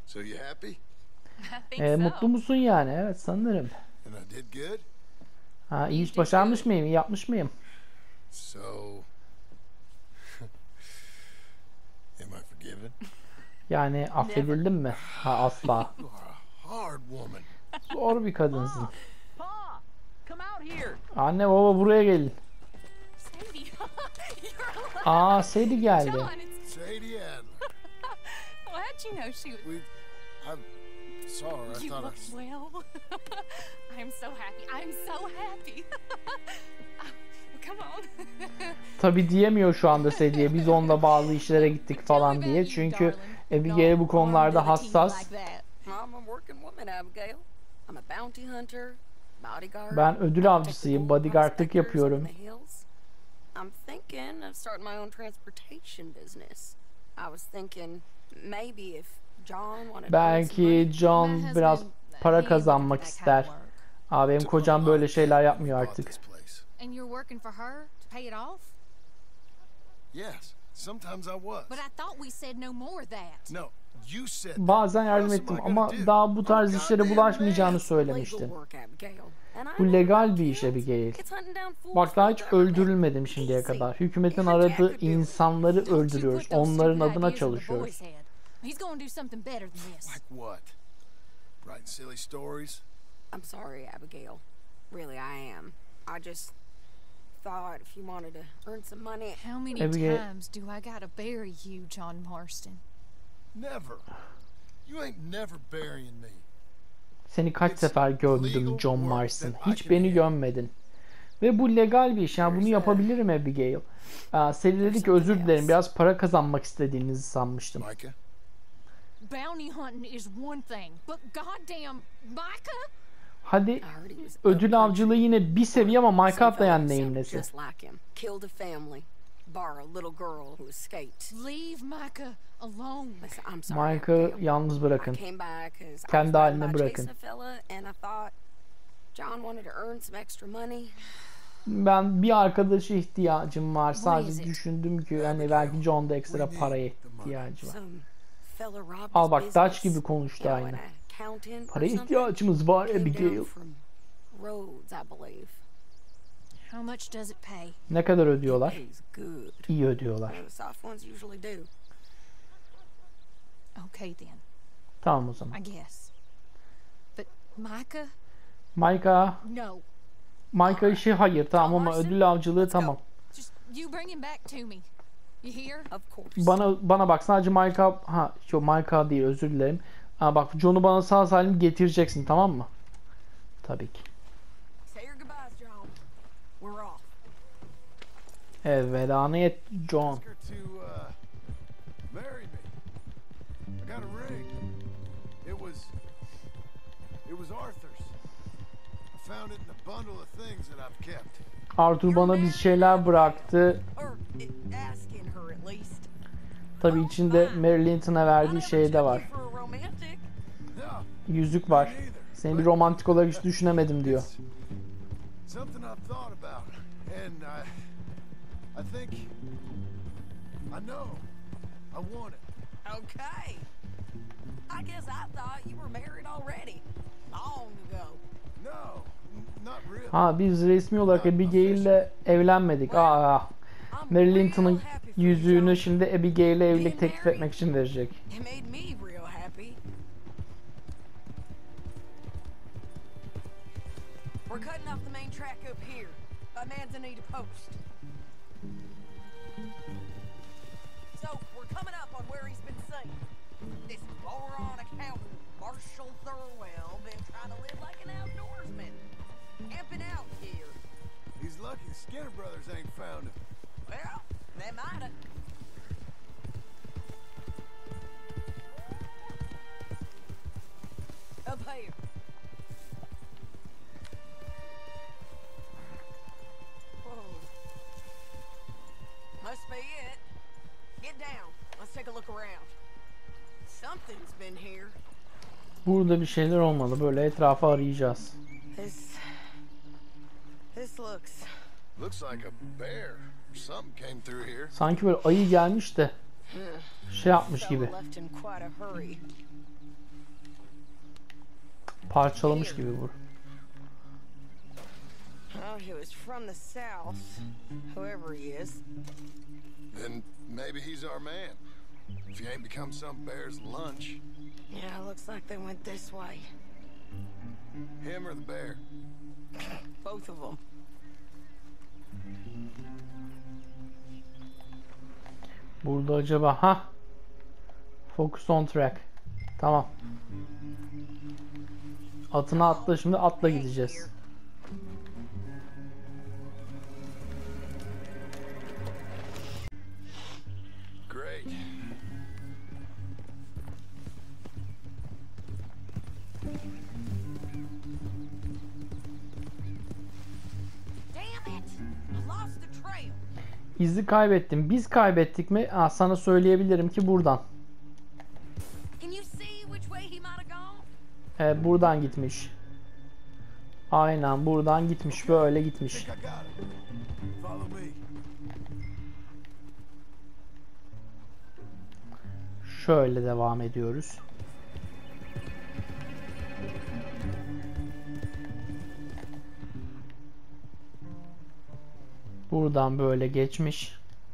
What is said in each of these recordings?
So you happy? I think so. Mutlu musun yani? Evet sanırım. And I did good? Ha, iyi iş başarmış mıyım? İyi yapmış mıyım? So... Am I forgiven? Yani affedildim mi? Ha, asla. You are a hard woman. Zor bir kadınsın. Pa, come out here. Anne baba buraya gelin. Sadie, you're alive. Aa Sadie geldi. John, it's... Sadie Adler. Well, how'd you know she was... I saw her. I You thought look well. I'm so happy. I'm so happy. Come on. Tabi diyemiyor şu anda Sadie'ye. Biz onunla bazı işlere gittik falan diye. Çünkü Abigail bu konularda hassas. I'm a working woman, Abigail. I'm a bounty hunter, bodyguard. Ben ödül avcısıyım. Bodyguardlık yapıyorum. I'm thinking of starting my own transportation business. I was thinking maybe if John wanted Belki John biraz para kazanmak ister. Aa, benim kocam böyle şeyler yapmıyor artık. And you're working for her to pay it off? Yes, sometimes I was. But I thought we said no more of that. No, you said that. Bazen yardım ettim ama daha bu tarz işlere bulaşmayacağını söylemiştin. Bu legal bir iş Abigail. Bak daha hiç öldürülmedim şimdiye kadar. Hükümetin aradığı insanları öldürüyoruz. Onların adına çalışıyoruz. He's going to do something better than this. Like what? Writing silly stories? I'm sorry, Abigail. Really, I am. I just thought if you wanted to earn some money. How many Abigail. times do I gotta bury you, John Marston? Never. You ain't never burying me. Seni kaç sefer gömdüm John Marston. Hiç beni gömmedin. Ve bu legal bir iş. Yani bunu yapabilirim Abigail. Sally dedi ki özür dilerim. Biraz para kazanmak istediğinizi sanmıştım. Micah? Bounty hunting is one thing, but goddamn, Micah? Hadi ödül avcılığı yine bir seviye ama Mike atlayan neyin nesi? Just like him. Killed a family. Bar a little girl who escaped. Leave Micah alone. Listen, I'm sorry. Mike'ı yalnız bırakın. I came back 'cause I was Kendi haline by bırakın. chasing a fella and I thought John wanted to earn some extra money. Ben bir arkadaşa ihtiyacım var. Sadece düşündüm ki hani belki John'da ekstra paraya ihtiyacı var. Some fella robbed Al his bak Dutch business. gibi konuştu You know, aynı. an accountant or Paraya something. ihtiyacımız var Came down Abigail. from Rhodes, I believe. How much does it pay? Ne kadar ödüyorlar? Pays good. İyi ödüyorlar. The soft ones usually do. Okay then, Tamam o zaman. I guess. But Micah? Micah işi hayır tamam ama ödül avcılığı tamam. Just you bring him back to me. You hear? Of course. Bana bak sadece Micah değil özür dilerim. Bak John'u bana sağ salim getireceksin tamam mı? Tabii ki. Say your goodbyes, John. We're off. Vedanı et John. Ask her to marry me. I got a ring. It was Arthur's. I found it in a bundle of things that I've kept. Arthur bana bir şeyler bıraktı. Or asking her at least. Tabii içinde Mary Linton'a verdiği şey de var. For a romantic. No, Yüzük var. Seni bir romantik olarak hiç düşünemedim diyor. something I've thought about, and I think I know. I want it. Okay. I guess I thought you were married already. Long ago. No, not really. Ha biz resmi olarak Abigail'le evlenmedik. Mary Linton'un yüzüğünü şimdi Abigail'e evlilik teklif etmek için verecek. It made me real happy. We're cutting off the main track up here by Manzanita Post. So we're coming up on where he's been seen. This moron accountant, Marshall Thurwell, been trying to live like an outdoorsman, camping out here. He's lucky the Skinner brothers ain't found him. Well, they might have. Up here. Whoa. Must be it. Get down. Let's take a look around. Something's been here. Burada bir şeyler olmalı. Böyle etrafı arayacağız. This Looks like a bear or something came through here. Sanki böyle ayı gelmiş de şey yapmış gibi. left in quite a hurry. Parçalamış gibi bu. Oh, he was from the south, whoever he is. Then maybe he's our man. If he ain't become some bear's lunch. Yeah, looks like they went this way. Him or the bear? Both of them. Burada acaba ha? Focus on track. Tamam. Atına atla, şimdi atla gideceğiz. Great. Damn it! I lost the trail. İzi kaybettim. Biz kaybettik mi? Aa, sana söyleyebilirim ki buradan. Can you see which way he might have gone? Buradan gitmiş. Aynen buradan gitmiş. Böyle gitmiş. I got it. Follow me. Şöyle devam ediyoruz. Buradan böyle geçmiş.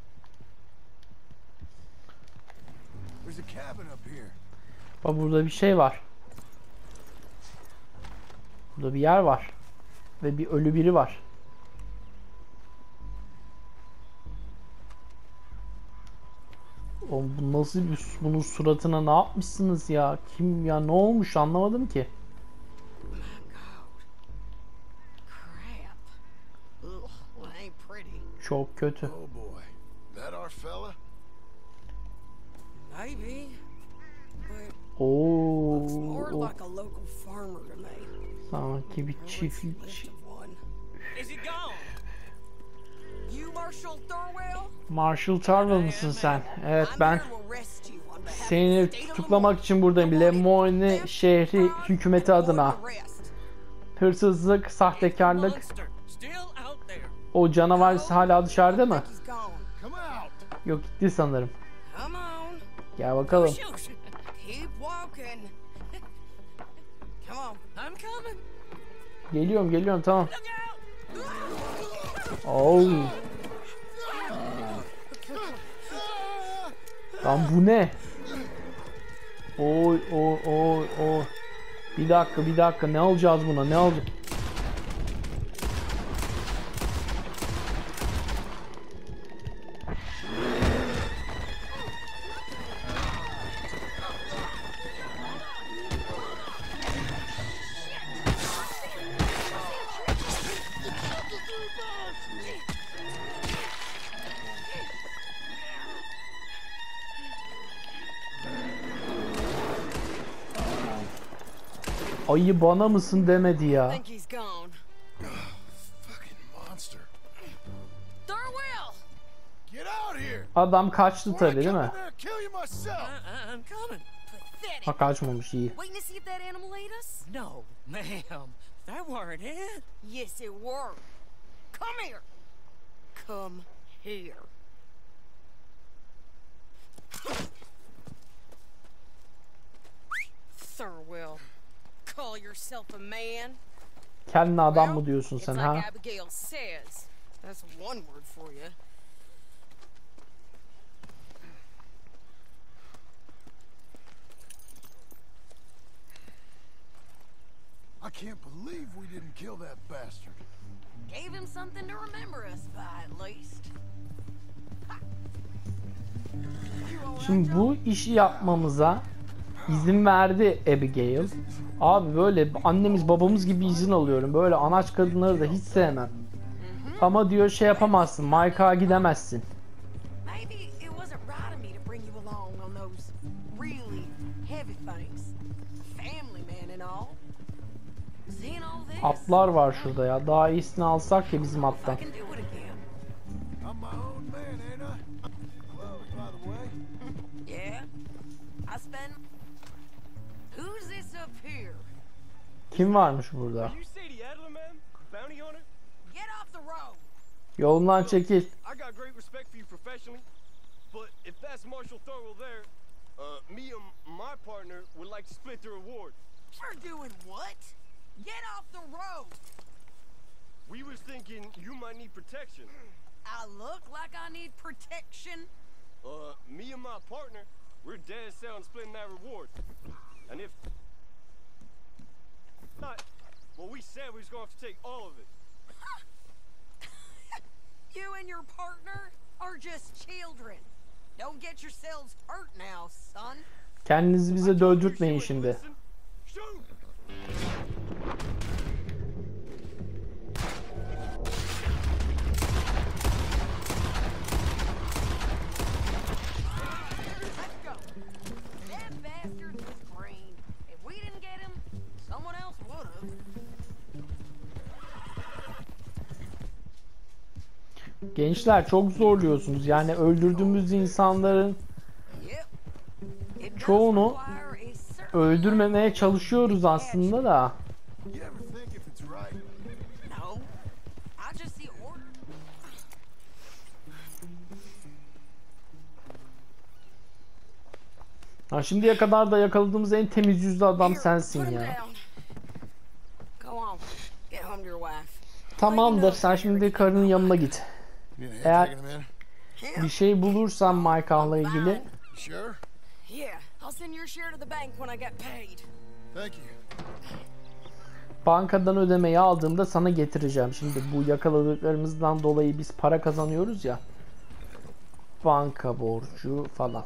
There's a cabin up here. Bak burada bir şey var. Burada bir yer var. Ve bir ölü biri var. Oğlum bu nasıl bir, bunun suratına ne yapmışsınız ya? Kim ya, ne olmuş anlamadım ki. Çok kötü. Oh boy. That our fella? Maybe. But Oo. more like a local farmer to me. Sanki bir List çiftlik. of one. Is he gone? You Marshall Thorwell? Marshall Tarwell mısın sen? Evet, I'm ben here to arrest you on behalf of seni the state of tutuklamak için buradayım. Lemoyne şehri hükümeti adına. Hırsızlık, sahtekarlık. Monster, still out there. O canavar hala dışarıda mı? He's gone. Come out! Yok, gitti sanırım. Come on. Gel bakalım. Shoot! Keep walking. Come on. I'm coming. Geliyorum tamam. Look out! Oo. Lan bu ne? Oy. Bir dakika, ne alacağız buna, ne alacağız? Ayı bana mısın demedi ya. Think he's gone. Fucking monster. Thorwell! Get out here! Adam kaçtı Before I tabii, değil come mi? in there and kill you myself! I'm coming. Pathetic. Ha, kaçmamış, iyi. Waiting to see if that animal ate us? No, ma'am. That weren't it. Yes, it were. Come here. Come here. Thorwell, call yourself a man? Kendine adam Well, mı diyorsun it's sen, like ha? Abigail says. That's one word for you. I can't believe we didn't kill that bastard. Gave him something to remember us by, at least. Ha! You all right, Şimdi bu işi yapmamıza izin verdi Abigail. Abi böyle annemiz babamız gibi izin alıyorum. Böyle anaç kadınları da hiç sevmem. Ama diyor şey yapamazsın, Mike'a gidemezsin. Maybe it wasn't right of me to bring you along on those really heavy things. Family man and all. Seeing all this, Atlar var şurada ya. Daha iyisini alsak ya bizim I attan. can do it again. I'm my own man, ain't I? Close, by the way. Yeah, I spend. Who's this up here? Kim varmış burada? You Sadie Adler, man? Bounty hunter? Get off the road. Yolundan çekil. I got great respect for you professionally, but if that's Marshall Thorwell there, me and my partner would like to split the reward. You're doing what? Get off the road! We was thinking you might need protection. I look like I need protection? Me and my partner, we're dead set on splitting that reward. And if not, well, we said we was going to have to take all of it. You and your partner are just children. Don't get yourselves hurt now, son. Kendinizi bize dövdürtmeyin şimdi. Listen, shoot! Let's go. That bastard was green. If we didn't get him, someone else would have. Gençler çok zorluyorsunuz. Yani öldürdüğümüz insanların çoğunu öldürmemeye çalışıyoruz aslında da. You ever think if it's right? No. I just see order. Ha, şimdiye kadar da yakaladığımız en temiz yüzlü adam sensin ya. Go on. Get home to your wife. Tamamdır, sen şimdi karının yanına git. You need Eğer taking him in? bir şey bulursan Michael'la ilgili Sure? Yeah, I'll send your share to the bank when I get paid. Thank you. bankadan ödemeyi aldığımda sana getireceğim. Şimdi bu yakaladıklarımızdan dolayı biz para kazanıyoruz ya. Banka borcu falan.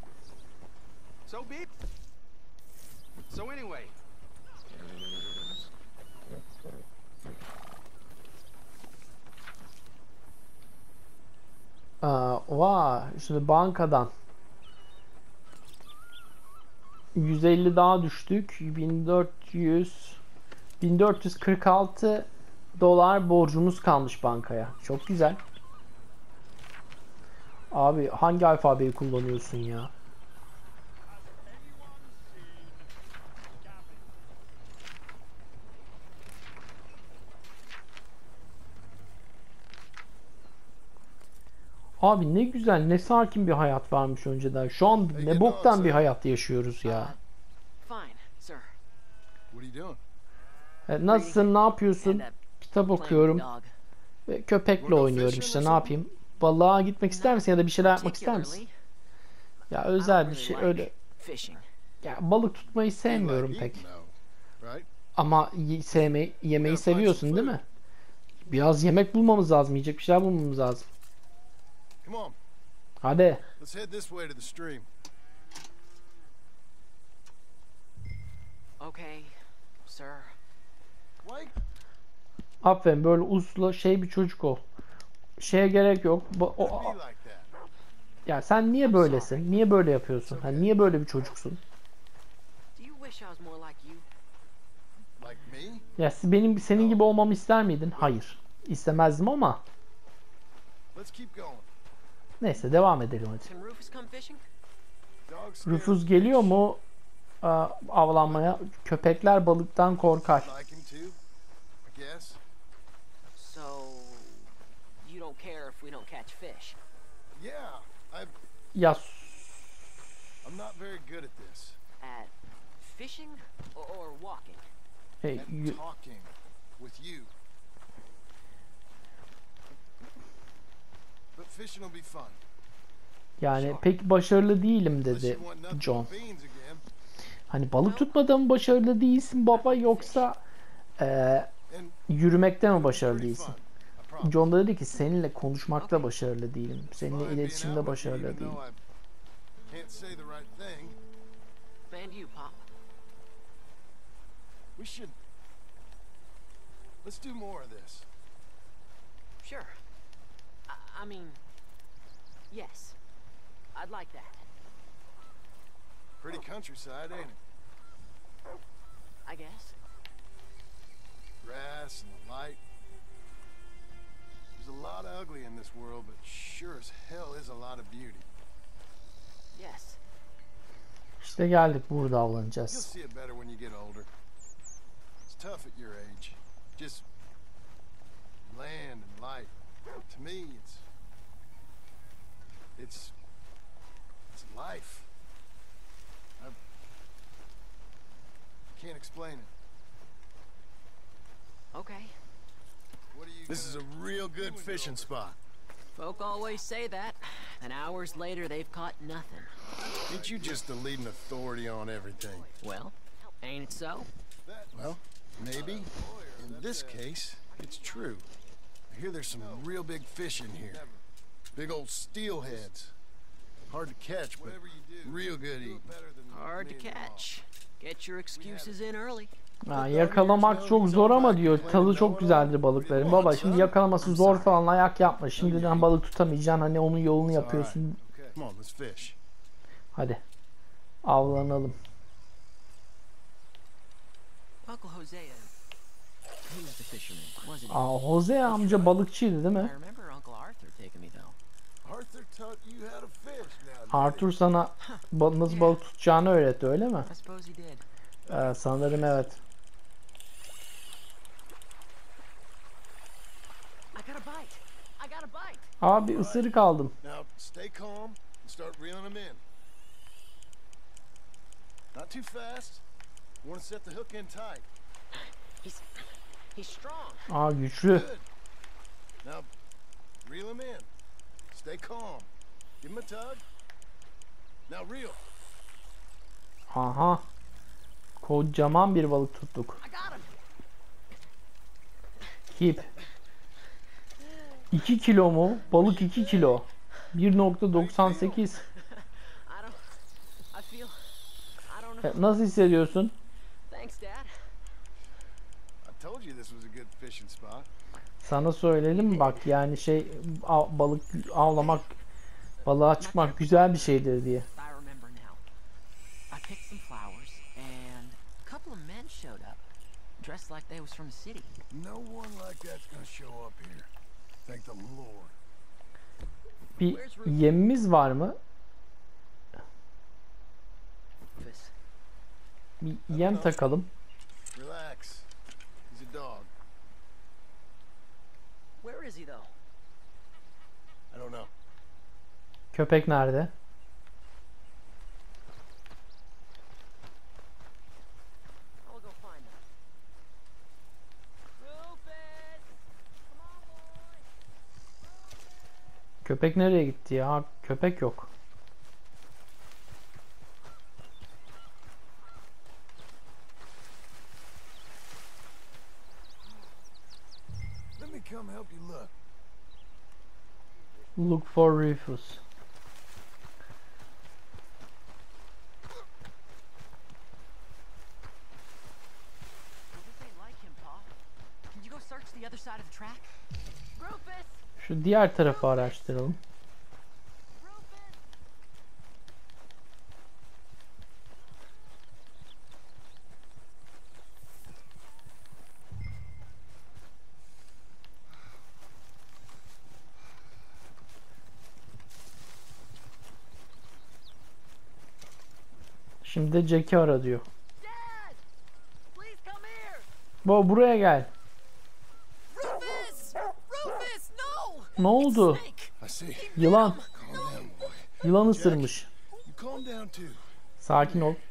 So anyway. Vay, şimdi bankadan 150 daha düştük. 1446 dolar borcumuz kalmış bankaya. Çok güzel. Abi hangi alfabeyi kullanıyorsun ya? Abi ne güzel, ne sakin bir hayat varmış önceden. Şu an ne boktan bir hayat yaşıyoruz ya. Fine, sir. What are you doing? Nasılsın, ne yapıyorsun? And, Kitap playing okuyorum. dog. Ve köpekle oynuyorum işte, ne yapayım? Balığa gitmek ister misin ya da bir şeyler yapmak ister misin? Ya özel bir şey öyle. Fishing. Ya balık tutmayı sevmiyorum You like pek. eating, though, right? Ama yemeği seviyorsun değil mi? Biraz yemek bulmamız lazım, yiyecek bir şeyler bulmamız lazım. Come on, Hadi. let's head this way to the stream. Okay, sir. Wait. Aferin, böyle uslu şey bir çocuk ol. Şeye gerek yok. Be like that. Ya sen niye böylesin? Niye böyle yapıyorsun? Hani niye böyle bir çocuksun? Do you wish I was more like you? Like me? Ya senin gibi olmamı ister miydin? Hayır. İstemezdim ama Let's keep going. neyse devam edelim hadi. Can Rufus come fishing? Dogs scared Rufus of geliyor fish. mu avlanmaya? Köpekler balıktan korkar. Like him too, I guess. So, you don't care if we don't catch fish? Yeah, Ya I'm not very good at this. At fishing or walking? hey, At talking with you. But fishing will be fun. yani pek başarılı değilim Unless dedi you want nothing John. but beans again. Hani balık tutmada mı başarılı değilsin baba, yoksa And yürümekte mi başarılı pretty değilsin? fun, I promise. John da dedi ki seninle konuşmakta başarılı değilim. Seninle Fine being iletişimde out with you, başarılı even değilim. though I can't say the right thing. And you, Pop. Let's do more of this. Sure. I mean, yes. I'd like that. Pretty countryside, ain't it? I guess. Grass and the light. There's a lot of ugly in this world, but sure as hell is a lot of beauty. Yes. İşte geldik, burada You'll avlanacağız. see it better when you get older. It's tough at your age. Just land and light. To me, it's life. I can't Explain it. Okay. What are you This is a real good fishing spot. Folk always say that, and hours later they've caught nothing. Ain't you just the leading authority on everything? Well, ain't it so? Well, maybe. In this case, it's true. I hear there's some real big fish in here. Big old steelheads. Hard to catch, but real good eating. Hard to catch. Get your excuses in early. Yakalamak çok zor ama diyor tadı çok güzeldir balıkların. Baba şimdi yakalaması zor falan ayak yapma. Şimdiden balık tutamayacaksın, hani onun yolunu yapıyorsun. Hadi avlanalım. Jose amca balıkçıydı değil mi? Arthur sana nasıl balık tutacağını öğretti, öyle mi? Sanırım evet. Abi ısırık aldım. Aa, güçlü. Aha. Kocaman bir balık tuttuk. Keep. 2 kilo mu? Balık 2 kilo. 1.98. Nasıl hissediyorsun? Sana söyledim bak, yani balık avlamak, balığa çıkmak güzel bir şeydir diye. Dressed like they was from the city. No one like that's gonna show up here. Thank the Lord. Bir yemimiz var mı? Bir yem takalım. Relax. He's a dog. Where is he though? I don't know. Köpek nerede? Köpek nereye gitti ya? Köpek yok. Let me come help you look. Look for Rufus. Şu diğer tarafı araştıralım. Şimdi de Jack'i ara diyor. Bo, buraya gel. Ne oldu? Yılan. Yılan ısırmış. Sakin ol.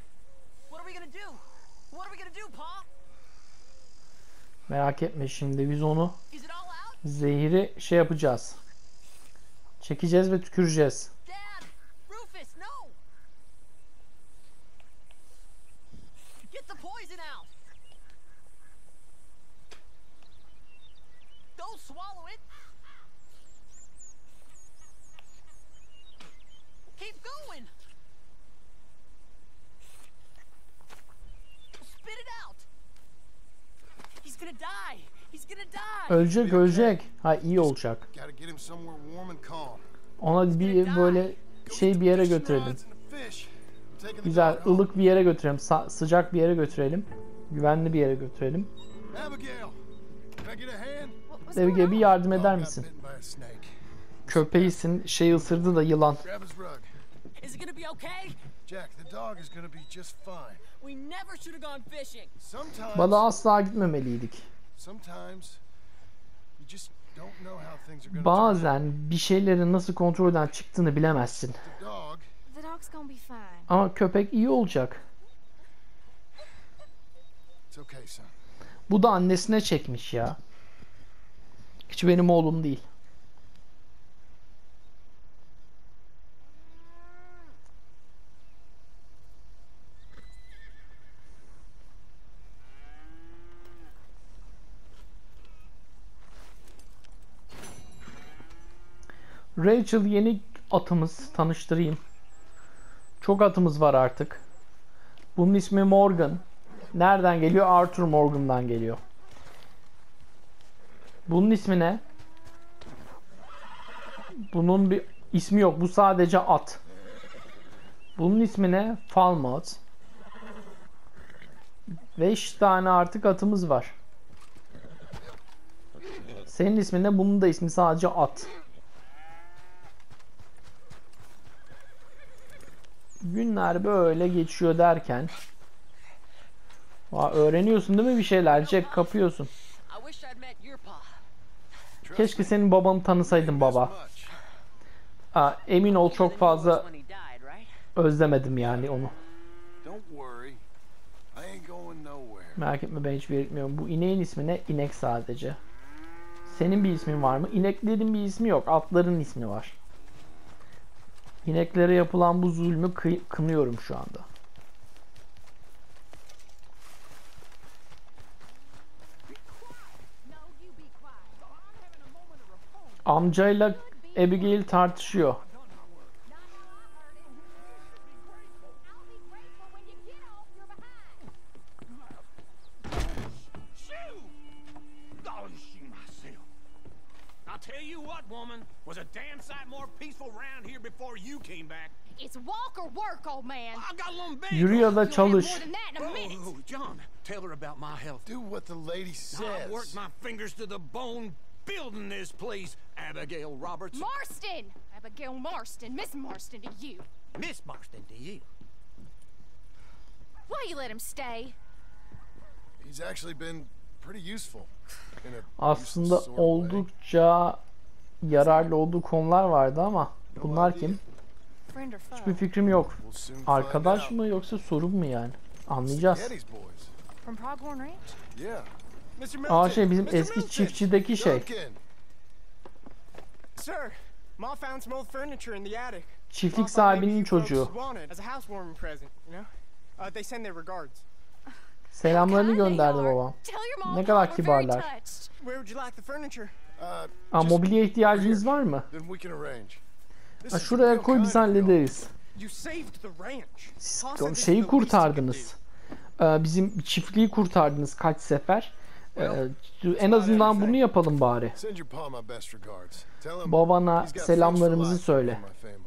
Merak etme, şimdi biz onu zehri yapacağız. Çekeceğiz ve tüküreceğiz. Ölecek, ölecek. Ha, iyi olacak. Ona bir böyle bir yere götürelim. Güzel, ılık bir yere götürelim. Sıcak bir yere götürelim. Güvenli bir yere götürelim. Abigail, bir yardım eder misin? Köpeğisin, ısırdı da yılan. Balığa asla gitmemeliydik. Bazen bir şeylerin nasıl kontrolden çıktığını bilemezsin. Ama köpek iyi olacak. It's okay, son. Bu da annesine çekmiş ya. Hiç benim oğlum değil. Rachel yeni atımız. Tanıştırayım. Çok atımız var artık. Bunun ismi Morgan. Nereden geliyor? Arthur Morgan'dan geliyor. Bunun ismi ne? Bunun bir ismi yok. Bu sadece at. Bunun ismi ne? Falmouth. 5 tane artık atımız var. Senin ismin ne? Bunun da ismi sadece at. Günler böyle geçiyor derken öğreniyorsun değil mi bir şeyler? Jack kapıyorsun. Keşke senin babanı tanısaydım baba. Emin ol çok fazla özlemedim yani onu. Merak etme ben hiçbir yere gitmiyorum. Bu ineğin ismi ne? İnek sadece. Senin bir ismin var mı? İneklerin bir ismi yok. Atların ismi var. İneklere yapılan bu zulmü kınıyorum şu anda. Amcayla Abigail tartışıyor. Tell you what, woman, was a damn sight more peaceful round here before you came back. It's walk or work, old man. I got a little big. Yürü ya da çalış. Oh, John, tell her about my health. Do what the lady says. I worked my fingers to the bone building this place, Abigail Roberts. Marston! Abigail Marston. Miss Marston to you. Miss Marston to you. Why you let him stay? He's actually been pretty useful. Aslında oldukça yararlı olduğu konular vardı ama bunlar kim? Hiçbir fikrim yok. Arkadaş mı yoksa sorun mu yani? Anlayacağız. Şey bizim eski çiftçideki şey. Çiftlik sahibinin çocuğu. Selamlarını gönderdi babam. Ne kadar kibarlar. Mobilya ihtiyacınız var mı? Şuraya koy biz hallederiz. Siz şeyi kurtardınız. Bizim çiftliği kurtardınız kaç sefer. En azından bunu yapalım bari. Babana selamlarımızı söyle.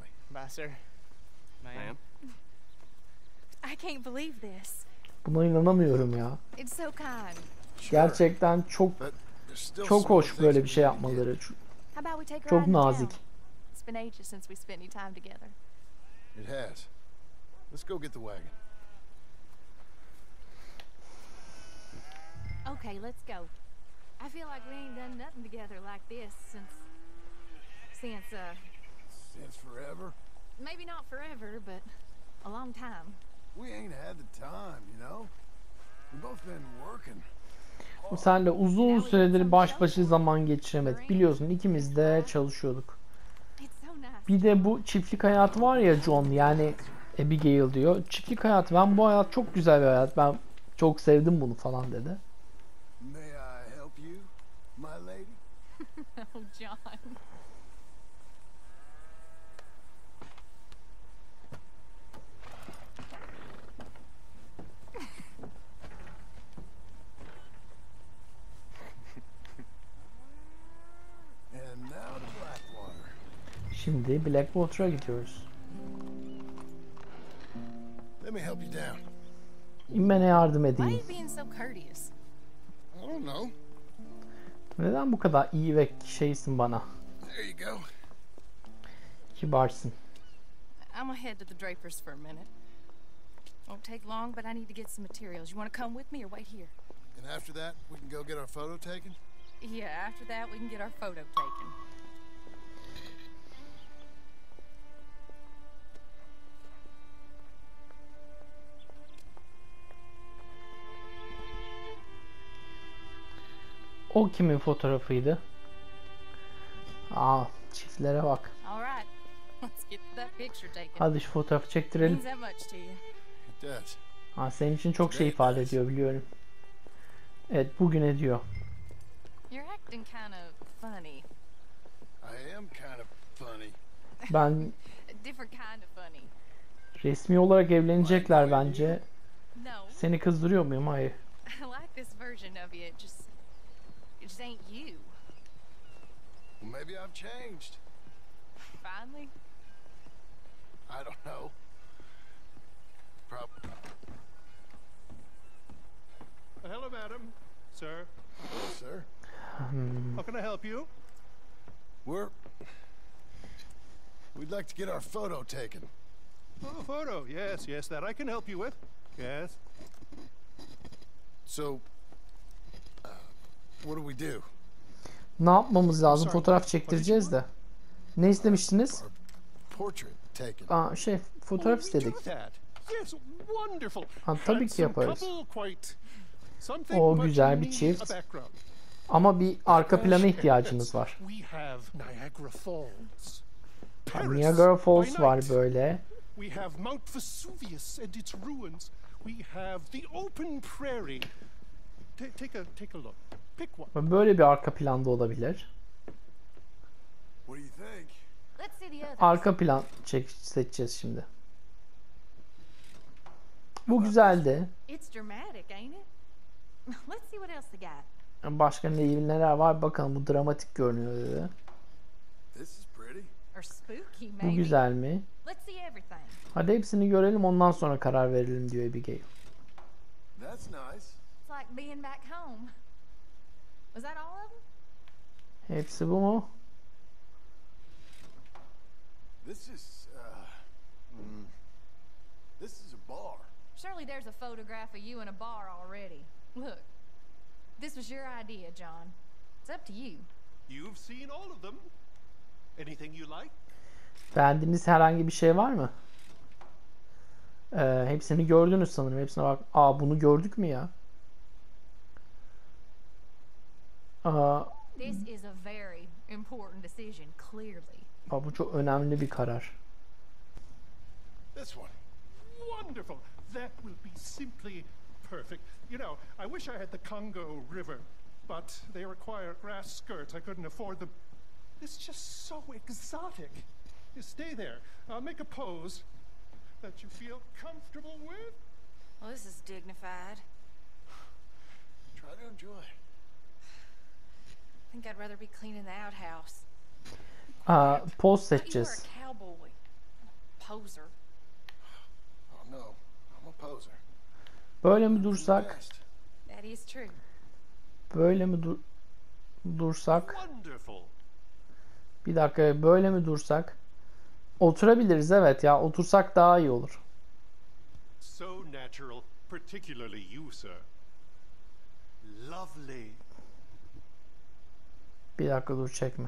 Buna inanamıyorum ya. Gerçekten çok hoş böyle bir şey yapmaları. Çok nazik. Okay, let's go. I feel like we ain't done nothing together like this since forever? Maybe not forever, but a long time. We ain't had the time, you know. We've both been working. Senle uzun süredir baş başa zaman geçiremedik. Biliyorsun ikimiz de çalışıyorduk. Bir de bu çiftlik hayatı var ya John, yani Abigail diyor. Çiftlik hayatı, ben bu hayat çok güzel bir hayat. Ben çok sevdim bunu falan dedi. May I help you, my lady? Oh, John. Şimdi Blackwater'a gidiyoruz. Let me help you down. İnmene yardım Why are edeyim. you being so courteous? I don't know. Neden bu kadar iyi ve şeysin bana? There you go. Kibarsın. I'm gonna head to the Drapers for a minute. Won't take long, but I need to get some materials. You want to come with me or wait here? And after that, we can go get our photo taken? Yeah, after that we can get our photo taken. O kimin fotoğrafıydı? Aa, çiftlere bak. All right. Let's get that picture taken. Hadi şu fotoğrafı çektirelim. Means that much to you. It does. Ha, senin için çok şey ifade ediyor biliyorum. Evet, bugün ediyor. You're acting kind of funny. I am kind of funny. Ben A different kind of funny. resmi olarak evlenecekler bence. No. Seni kızdırıyor muyum? Hayır. I like this version of you. It just ain't you. Well, maybe I've changed. Finally. I don't know. Probably. Hello, madam. Sir. Hello, sir. How can I help you? We'd like to get our photo taken. Oh, a photo. Yes, yes, that I can help you with. Yes. So, what do we do? Ne yapmamız lazım? Fotoğraf çektireceğiz de. Ne istemiştiniz? Portrait taken. Aa, fotoğraf Oh, we do istedik. that. Yes, wonderful. Ha, tabii ki Handsome yaparız. couple, quite something, O but güzel you bir need çift. a background. Ama bir arka plana ihtiyacımız var. We have Niagara Falls. Ha, Paris Niagara by Falls var night. böyle. We have Mount Vesuvius and its ruins. We have the open prairie. Take a look. Pick one. Böyle bir arka planda olabilir. What do you think? Let's see the others. Arka plan seçeceğiz şimdi. Bu güzeldi. It's dramatic, ain't it? Let's see what else they got. Başka neler var bakalım, bu dramatik görünüyor dedi. This is pretty. Or spooky, Bu maybe. güzel mi? Let's see everything. Hadi hepsini görelim, ondan sonra karar verelim diyor Abigail. That's nice. It's like being back home. Was that all of them? Hepsi bu mu? This is a bar. Surely there's a photograph of you in a bar already. Look, this was your idea, John. It's up to you. You've seen all of them. Anything you like? Beğendiğiniz herhangi bir şey var mı? Hepsini gördünüz sanırım. Hepsine bak. Aa, bunu gördük mü ya? This is a very important decision, clearly. Bu çok önemli bir karar. This one. Wonderful. That will be simply perfect. You know, I wish I had the Congo River, but they require grass skirts. I couldn't afford them. It's just so exotic. You stay there. Make a pose that you feel comfortable with. Well, this is dignified. Try to enjoy. I think I'd rather be cleaning the outhouse. Poz You were seçeceğiz. a cowboy. Poser. Oh no, I'm a poser. Böyle mi dursak? Best. That is true. Böyle mi dursak? Wonderful. Bir dakika, böyle mi dursak? Oturabiliriz, evet ya. Otursak daha iyi olur. So natural, particularly you, sir. Lovely. Bir dakika, dur, çekme.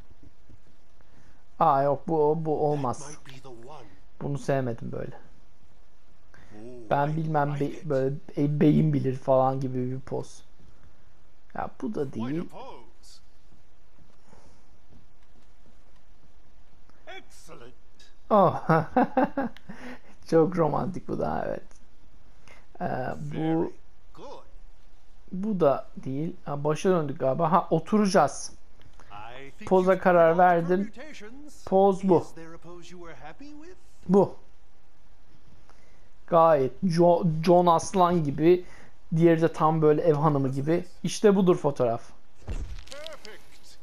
Aa, yok, bu olmaz. Might be the one. Bunu sevmedim böyle. Oh, Ben I bilmem, like it. böyle beyin bilir falan gibi bir poz. Ya bu da Quite a değil. pose. Excellent. Oh. Çok romantik bu da, evet. Bu Very good. bu da değil. Ha, başa döndük galiba. Ha, oturacağız. I think Poza you've karar put all the verdim. permutations. Poz bu. Is there a pose you were happy with? Bu. Gayet John Aslan gibi. Diğeri de tam böyle ev hanımı gibi. İşte budur fotoğraf. Perfect.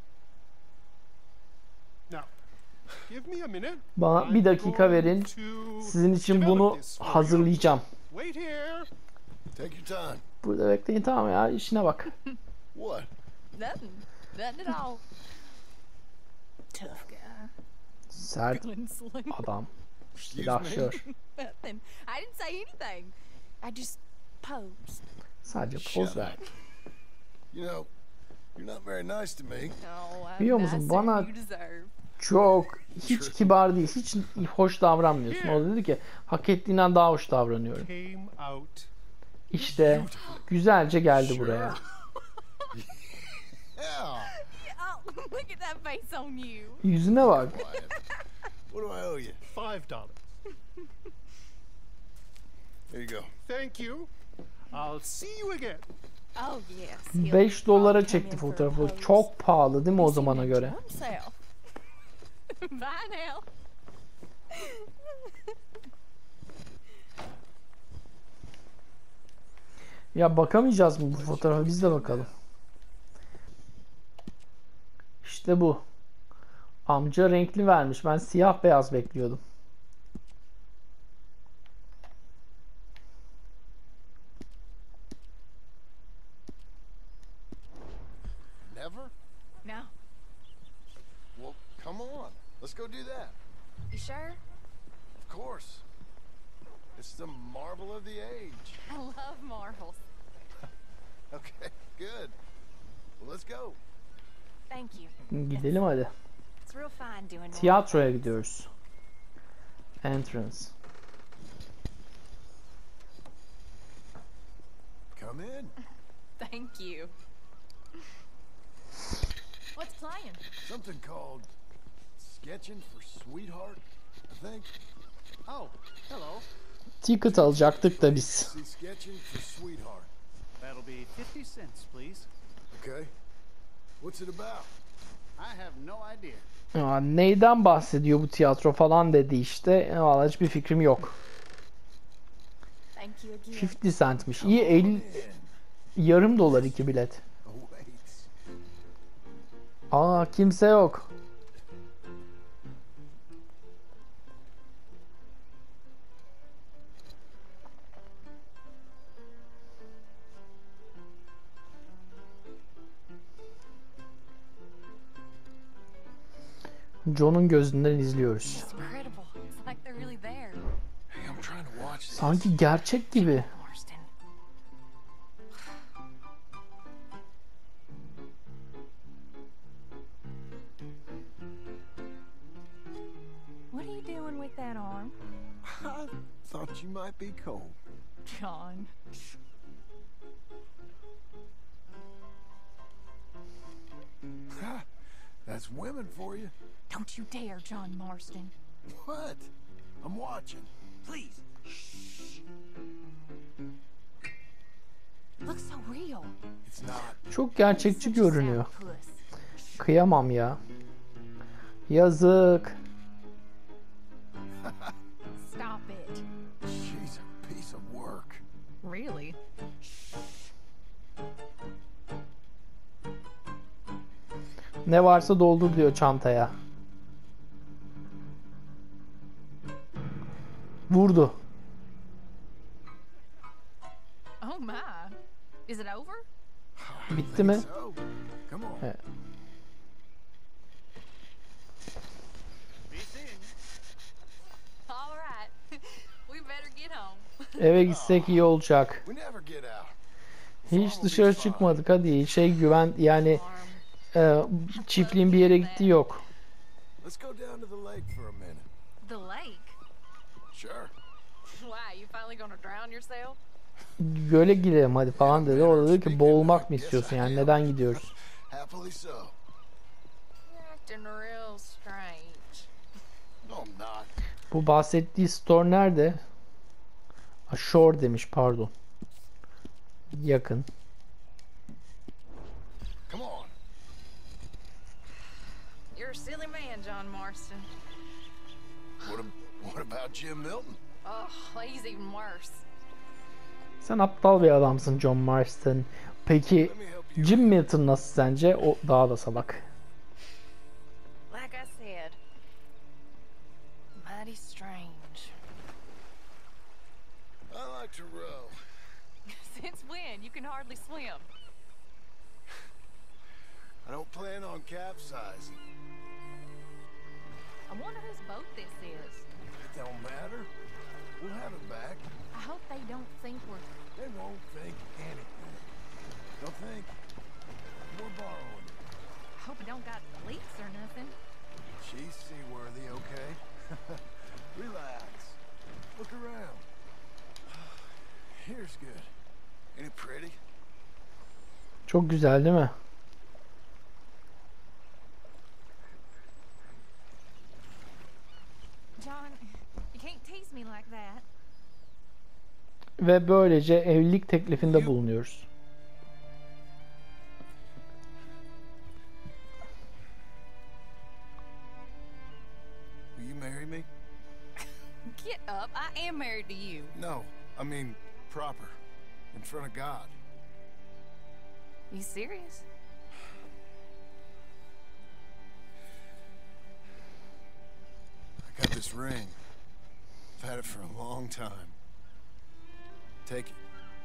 Now, give me a minute. Bana bir I'm dakika going verin. to Sizin için develop bunu this for you. hazırlayacağım. Wait here. Take your time. Burada bekleyin, tamam ya, işine bak. What? Nothing. Nothing at all. Tough guy. Sert Gunslinger. adam. Excuse me? Silahşör. Nothing. I didn't say anything. I just posed. Sadece Shut poz up. ver. You know, you're not very nice to me. Oh, I'm Biliyor musun, nicer bana than you deserve. çok hiç kibar değil, hiç hoş davranmıyorsun. O dedi ki hak ettiğinden daha hoş davranıyorum. Came out. İşte güzelce geldi buraya. Yeah. Oh, look at that face on you. Yüzüne bak. What do I owe you? $5. There you go. Thank you. I'll see you again. Oh yes. 5 dolara çekti fotoğrafı. Çok pahalı değil mi o zamana göre? Bye now. Ya bakamayacağız mı bu fotoğrafa? Biz de bakalım. İşte bu. Amca renkli vermiş. Ben siyah beyaz bekliyordum. Never? No. Well, come on. Let's go do that. You sure? Of course. It's the marvel of the age. I love marbles. Okay, good. Well, let's go. Thank you. Gidelim hadi. It's real fine doing that. Tiyatroya gidiyoruz. Entrance. Come in. Thank you. What's playing? Something called Sketching for Sweetheart, I think. Oh, hello. Ticket alacaktık da biz. See Sketching for Sweetheart. That'll be 50 cents, please. Okay. What's it about? I have no idea. Aa, neyden bahsediyor bu tiyatro falan dedi işte. Vallahi hiçbir fikrim yok. Thank you again. 50 centmiş. İyi 50 yarım dolar 2 bilet. Oh, wait. Aa kimse yok. John'un gözünden izliyoruz. It's incredible. It's like they're really there. Hey, I'm trying to watch this. Sanki gerçek gibi. Marston. What are you doing with that arm? I thought you might be cold. John. Ha, that's women for you. Don't you dare, John Marston. What? I'm watching. Please. Looks so real. It's not. Çok gerçekçi Such a görünüyor. sad puss. Kıyamam ya. Yazık. Stop it. She's a piece of work. Really? Ne varsa doldur diyor çantaya. Vurdu. Oh my. Is it over? Bitti mi? So, come on. Evet. Be seeing you. All right. We better get home. Eve gitsek iyi olacak. We never get out. Hiç dışarı çıkmadık. Hadi şey güven yani çiftliğin bir yere gittiği yok. Let's go down to the lake for a minute. The lake? Sure. Why, you finally gonna drown yourself? Göle gidelim hadi falan dedi. O da dedi ki boğulmak mı istiyorsun yani neden gidiyoruz? Happily so. You're acting real strange. No, I'm not. Bu bahsettiği store nerede? Shore demiş pardon. Yakın. Come on. You're a silly man, John Marston. What about Jim Milton? Oh, he's even worse. Sen aptal bir adamsın John Marston. Peki Jim Milton nasıl sence? O daha da salak. Like I said, mighty strange. I like to row. Since when? You can hardly swim. I don't plan on capsizing. I wonder whose boat this is. It don't matter. We'll have it back. I hope they don't think we're... They won't think anything. They'll think we're borrowing it. I hope it don't got leaks or nothing. She's seaworthy, okay? Relax. Look around. Here's good. Ain't it pretty? Çok güzel değil mi? that. Ve böylece evlilik teklifinde bulunuyoruz. Will you marry me? Get up. I am married to you. No, I mean proper, in front of God. You serious? I got this ring. I've had it for a long time. Take it.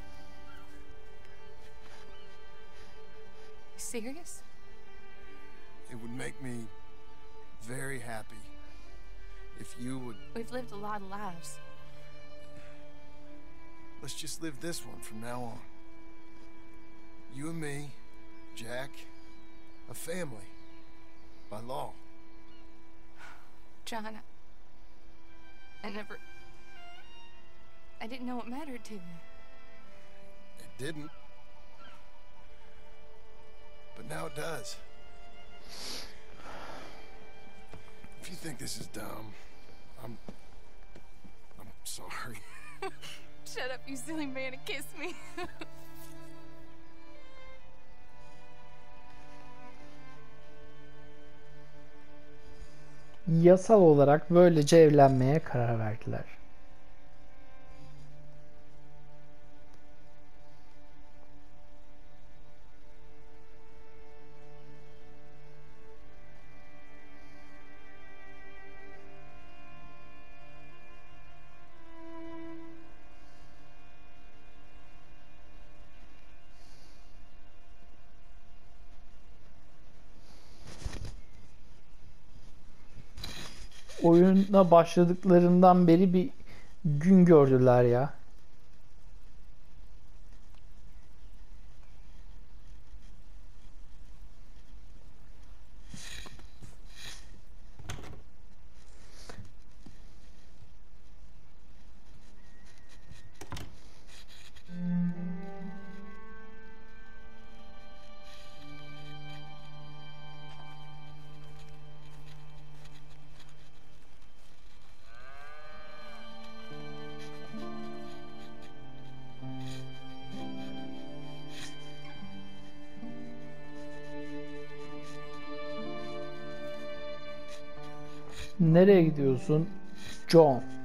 You serious? It would make me very happy if you would... We've lived a lot of lives. Let's just live this one from now on. You and me, Jack, a family, by law. John, I didn't know it mattered to you. It didn't. But now it does. If you think this is dumb, I'm sorry. Shut up, you silly man, and kiss me. Yasal olarak böylece evlenmeye karar verdiler. Oyuna başladıklarından beri bir gün gördüler ya. Nereye gidiyorsun? John.